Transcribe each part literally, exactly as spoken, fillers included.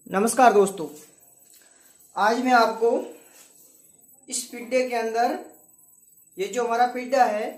नमस्कार दोस्तों, आज मैं आपको इस पिड्डे के अंदर ये जो हमारा पिड्डा है,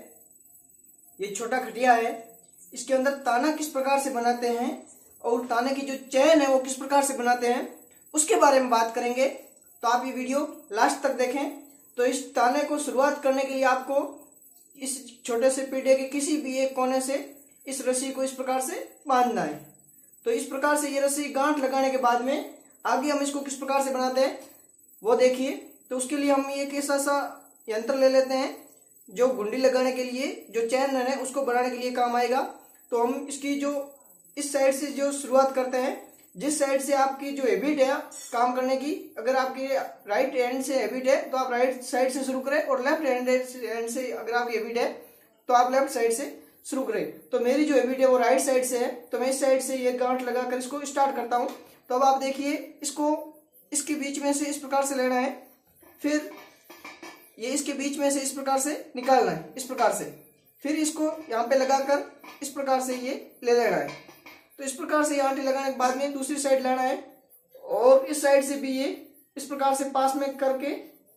ये छोटा खटिया है, इसके अंदर ताना किस प्रकार से बनाते हैं और ताने की जो चैन है वो किस प्रकार से बनाते हैं उसके बारे में बात करेंगे। तो आप ये वीडियो लास्ट तक देखें। तो इस ताने को शुरुआत करने के लिए आपको इस छोटे से पिड्डे के किसी भी एक कोने से इस रस्सी को इस प्रकार से बांधना है। तो इस प्रकार से ये रस्सी गांठ लगाने के बाद में आगे हम इसको किस प्रकार से बनाते हैं वो देखिए। तो उसके लिए हम एक ऐसा सा यंत्र ले लेते हैं जो गुंडी लगाने के लिए, जो चैन है उसको बनाने के लिए काम आएगा। तो हम इसकी जो इस साइड से जो शुरुआत करते हैं, जिस साइड से आपकी जो हैबिट है काम करने की, अगर आपकी राइट हैंड से हैबिट है तो आप राइट साइड से शुरू करें, और लेफ्ट हैंड से अगर आपकी हैबिट है तो आप लेफ्ट साइड से शुरू करें। तो मेरी जो हैबिट है वो राइट साइड से है, तो मैं इस साइड से ये गांठ लगाकर इसको स्टार्ट करता हूं। तो अब आप देखिए, इसको इसके बीच में से इस प्रकार से लेना है, फिर ये इसके बीच में से इस प्रकार से निकालना है, इस प्रकार से, फिर इसको यहाँ पे लगाकर इस प्रकार से ये ले लेना है। तो इस प्रकार से यहाँ लगाने के बाद में दूसरी साइड लेना है, और इस साइड से भी ये इस प्रकार से पास में करके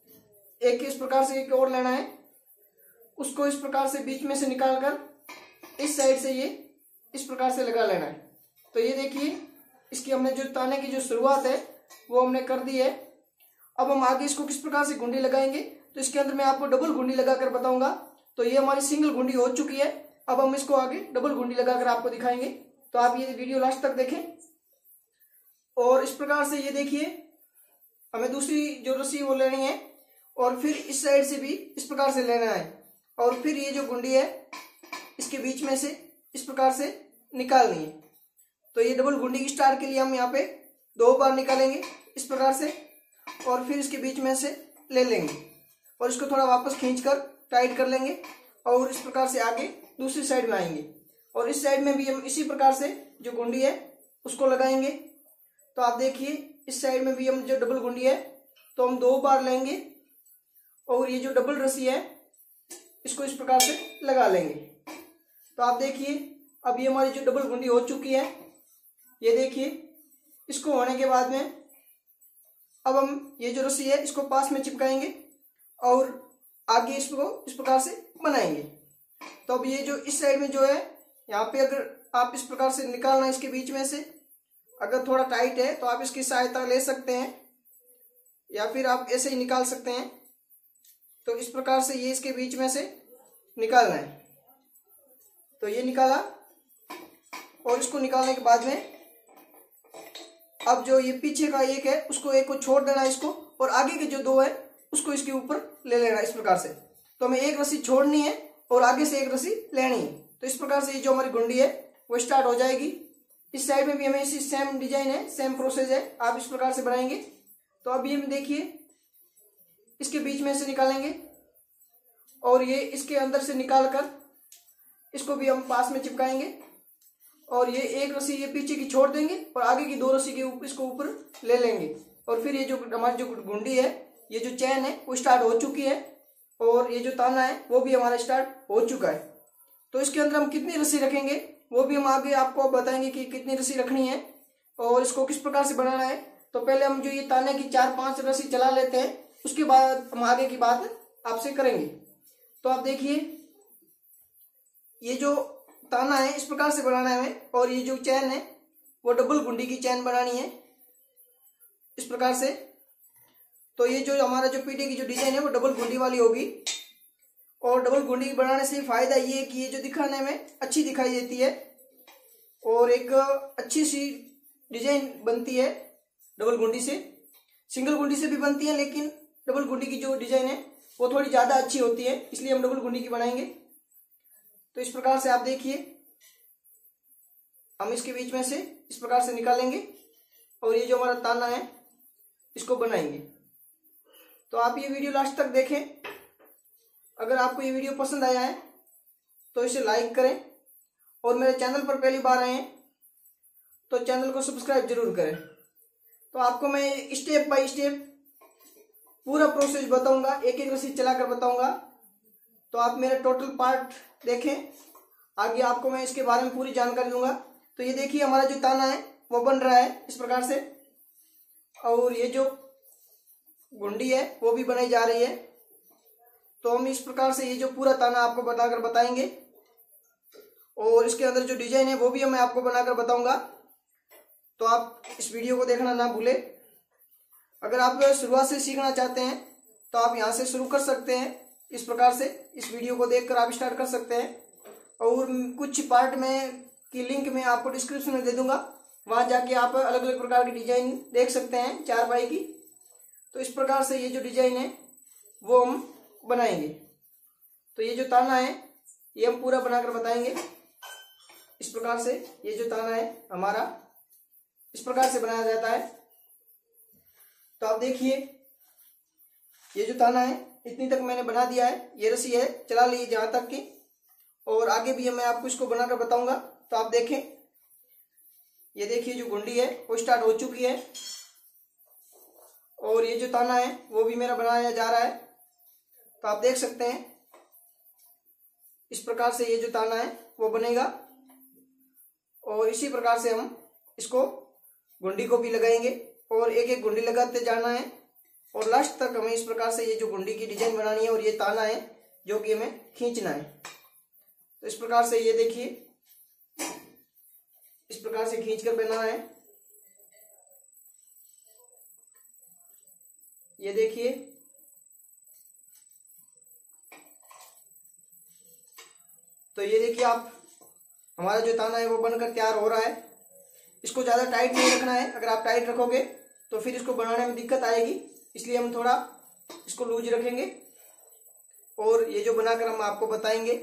एक इस प्रकार से एक और लेना है, उसको इस प्रकार से बीच में से निकालकर इस साइड से ये इस प्रकार से लगा लेना है। तो ये देखिए, इसकी हमने जो ताने की जो शुरुआत है वो हमने कर दी है। अब हम आगे इसको किस प्रकार से गुंडी लगाएंगे, तो इसके अंदर मैं आपको डबल गुंडी लगाकर बताऊंगा। तो ये हमारी सिंगल गुंडी हो चुकी है, अब हम इसको आगे डबल गुंडी लगाकर आपको दिखाएंगे। तो आप ये वीडियो लास्ट तक देखें। और इस प्रकार से ये देखिए, हमें दूसरी जो रस्सी वो लेनी है, और फिर इस साइड से भी इस प्रकार से लेना है, और फिर ये जो गुंडी है इसके बीच में से इस प्रकार से निकालनी है। तो ये डबल गुंडी की स्टार के लिए हम यहाँ पे दो बार निकालेंगे इस प्रकार से, और फिर इसके बीच में से ले लेंगे, और इसको थोड़ा वापस खींचकर टाइट कर लेंगे, और इस प्रकार से आगे दूसरी साइड में आएंगे, और इस साइड में भी हम इसी प्रकार से जो गुंडी है उसको लगाएंगे। तो आप देखिए, इस साइड में भी हम जो डबल गुंडी है तो हम दो बार लेंगे, और ये जो डबल रस्सी है इसको इस प्रकार से लगा लेंगे। तो आप देखिए, अब ये हमारी जो डबल गुंडी हो चुकी है, ये देखिए, इसको होने के बाद में अब हम ये जो रस्सी है इसको पास में चिपकाएंगे, और आगे इसको इस प्रकार से बनाएंगे। तो अब ये जो इस साइड में जो है, यहाँ पे अगर आप इस प्रकार से निकालना इसके बीच में से, अगर थोड़ा टाइट है तो आप इसकी सहायता ले सकते हैं, या फिर आप ऐसे ही निकाल सकते हैं। तो इस प्रकार से ये इसके बीच में से निकालना है। तो ये निकाला, और इसको निकालने के बाद में अब जो ये पीछे का एक है उसको एक को छोड़ देना इसको, और आगे के जो दो है उसको इसके ऊपर ले लेना इस प्रकार से। तो हमें एक रस्सी छोड़नी है और आगे से एक रस्सी लेनी है। तो इस प्रकार से ये जो हमारी गुंडी है वो स्टार्ट हो जाएगी। इस साइड में भी हमें इसी सेम डिजाइन है, सेम प्रोसेस है, आप इस प्रकार से बनाएंगे। तो अब ये देखिए, इसके बीच में से निकालेंगे, और ये इसके अंदर से निकाल कर इसको भी हम पास में चिपकाएंगे, और ये एक रस्सी ये पीछे की छोड़ देंगे और आगे की दो रस्सी के ऊपर इसको ऊपर ले लेंगे, और फिर ये जो हमारी जो गुंडी है, ये जो चैन है वो स्टार्ट हो चुकी है, और ये जो ताना है वो भी हमारा स्टार्ट हो चुका है। तो इसके अंदर हम कितनी रस्सी रखेंगे वो भी हम आगे आपको बताएंगे कि कितनी रस्सी रखनी है और इसको किस प्रकार से बनाना है। तो पहले हम जो ये ताने की चार पांच रस्सी चला लेते हैं, उसके बाद हम आगे की बात आपसे करेंगे। तो आप देखिए, ये जो ताना है इस प्रकार से बनाना है हमें, और ये जो चैन है वो डबल गुंडी की चैन बनानी है इस प्रकार से। तो ये जो हमारा जो पीढ़े की जो डिजाइन है वो डबल गुंडी वाली होगी, और डबल गुंडी बनाने से फायदा ये है कि ये जो दिखाने में अच्छी दिखाई देती है, और एक अच्छी सी डिजाइन बनती है डबल गुंडी से। सिंगल गुंडी से भी बनती है, लेकिन डबल गुंडी की जो डिजाइन है वो थोड़ी ज्यादा अच्छी होती है, इसलिए हम डबल गुंडी की बनाएंगे। तो इस प्रकार से आप देखिए, हम इसके बीच में से इस प्रकार से निकालेंगे, और ये जो हमारा ताना है इसको बनाएंगे। तो आप ये वीडियो लास्ट तक देखें। अगर आपको ये वीडियो पसंद आया है तो इसे लाइक करें, और मेरे चैनल पर पहली बार आए हैं तो चैनल को सब्सक्राइब जरूर करें। तो आपको मैं स्टेप बाय स्टेप पूरा प्रोसेस बताऊंगा, एक एक रस्सी चलाकर बताऊंगा। तो आप मेरा टोटल पार्ट देखें, आगे आपको मैं इसके बारे में पूरी जानकारी दूंगा। तो ये देखिए, हमारा जो ताना है वो बन रहा है इस प्रकार से। और ये जो गुंडी है वो भी बनाई जा रही है। तो हम इस प्रकार से ये जो पूरा ताना आपको बनाकर बताएंगे और इसके अंदर जो डिजाइन है वो भी मैं आपको बनाकर बताऊंगा। तो आप इस वीडियो को देखना ना भूले। अगर आप शुरुआत से सीखना चाहते हैं तो आप यहाँ से शुरू कर सकते हैं। इस प्रकार से इस वीडियो को देखकर आप स्टार्ट कर सकते हैं। और कुछ पार्ट में की लिंक मैं आपको डिस्क्रिप्शन में दे दूंगा, वहां जाके आप अलग अलग प्रकार की डिजाइन देख सकते हैं चारपाई की। तो इस प्रकार से ये जो डिजाइन है वो हम बनाएंगे। तो ये जो ताना है ये हम पूरा बनाकर बताएंगे। इस प्रकार से ये जो ताना है हमारा इस प्रकार से बनाया जाता है। तो आप देखिए ये जो ताना है इतनी तक मैंने बना दिया है। ये रस्सी है चला ली जहां तक की, और आगे भी मैं आपको इसको बनाकर बताऊंगा। तो आप देखें, ये देखिए जो गुंडी है वो स्टार्ट हो चुकी है और ये जो ताना है वो भी मेरा बनाया जा रहा है। तो आप देख सकते हैं इस प्रकार से ये जो ताना है वो बनेगा और इसी प्रकार से हम इसको गुंडी को भी लगाएंगे और एक एक गुंडी लगाते जाना है और लास्ट तक हमें इस प्रकार से ये जो गुंडी की डिजाइन बनानी है और ये ताना है जो कि हमें खींचना है। तो इस प्रकार से ये देखिए इस प्रकार से खींचकर बनाना है। ये देखिए तो ये देखिए आप हमारा जो ताना है वो बनकर तैयार हो रहा है। इसको ज्यादा टाइट नहीं रखना है, अगर आप टाइट रखोगे तो फिर इसको बनाने में दिक्कत आएगी, इसलिए हम थोड़ा इसको लूज रखेंगे और ये जो बनाकर हम आपको बताएंगे।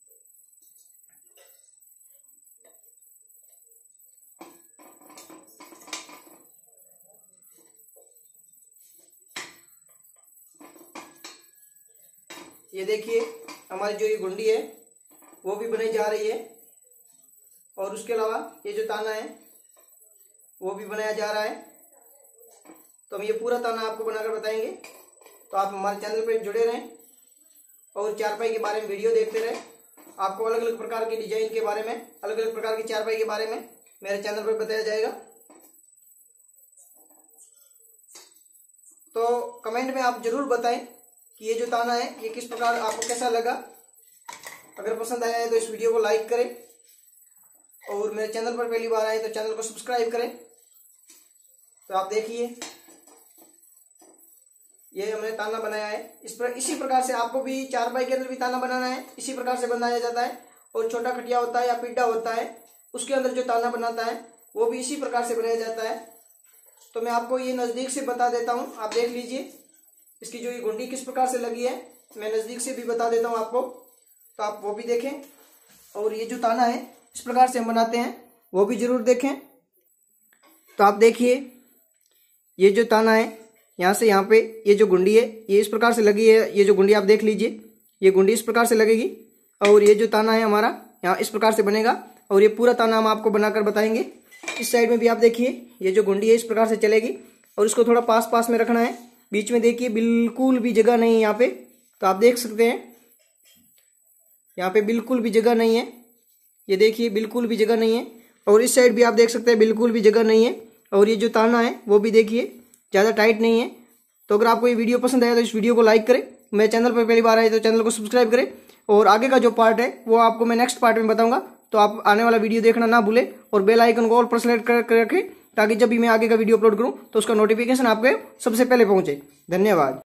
ये देखिए हमारी जो ये गुंडी है वो भी बनाई जा रही है और उसके अलावा ये जो ताना है वो भी बनाया जा रहा है। तो हम ये पूरा ताना आपको बनाकर बताएंगे। तो आप हमारे चैनल पर जुड़े रहें और चारपाई के बारे में वीडियो देखते रहें। आपको अलग अलग प्रकार की डिजाइन के बारे में, अलग अलग प्रकार की चारपाई के बारे में मेरे चैनल पर बताया जाएगा। तो कमेंट में आप जरूर बताएं कि ये जो ताना है ये किस प्रकार आपको कैसा लगा। अगर पसंद आया है तो इस वीडियो को लाइक करें और मेरे चैनल पर पहली बार आए तो चैनल को सब्सक्राइब करें। तो आप देखिए ये हमने ताना बनाया है। इस पर इसी प्रकार से आपको भी चारपाई के अंदर भी ताना बनाना है, इसी प्रकार से बनाया जाता है। और छोटा खटिया होता है या पिड्डा होता है उसके अंदर जो ताना बनाता है वो भी इसी प्रकार से बनाया जाता है। तो मैं आपको ये नजदीक से बता देता हूँ, आप देख लीजिए इसकी जो ये गुंडी किस प्रकार से लगी है, मैं नजदीक से भी बता देता हूँ आपको। तो आप वो भी देखें और ये जो ताना है इस प्रकार से हम बनाते हैं वो भी जरूर देखें। तो आप देखिए ये जो ताना है यहाँ से यहाँ पे ये जो गुंडी है ये इस प्रकार से लगी है। ये जो गुंडी आप देख लीजिए ये गुंडी इस प्रकार से लगेगी और ये जो ताना है हमारा यहाँ इस प्रकार से बनेगा और ये पूरा ताना हम आपको बनाकर बताएंगे। इस साइड में भी आप देखिए ये जो गुंडी है इस प्रकार से चलेगी और इसको थोड़ा पास पास में रखना है। बीच में देखिए बिल्कुल भी जगह नहीं है यहाँ पे, तो आप देख सकते हैं यहाँ पे बिल्कुल भी जगह नहीं है। ये देखिए बिल्कुल भी जगह नहीं है और इस साइड भी आप देख सकते हैं बिल्कुल भी जगह नहीं है। और ये जो ताना है वो भी देखिए ज़्यादा टाइट नहीं है। तो अगर आपको ये वीडियो पसंद आया तो इस वीडियो को लाइक करें, मेरे चैनल पर पहली बार आए तो चैनल को सब्सक्राइब करें और आगे का जो पार्ट है वो आपको मैं नेक्स्ट पार्ट में बताऊंगा। तो आप आने वाला वीडियो देखना ना भूलें और बेल आइकन को ऑल पर सेलेक्ट कर रखें ताकि जब भी मैं आगे का वीडियो अपलोड करूं तो उसका नोटिफिकेशन आपके सबसे पहले पहुंचे। धन्यवाद।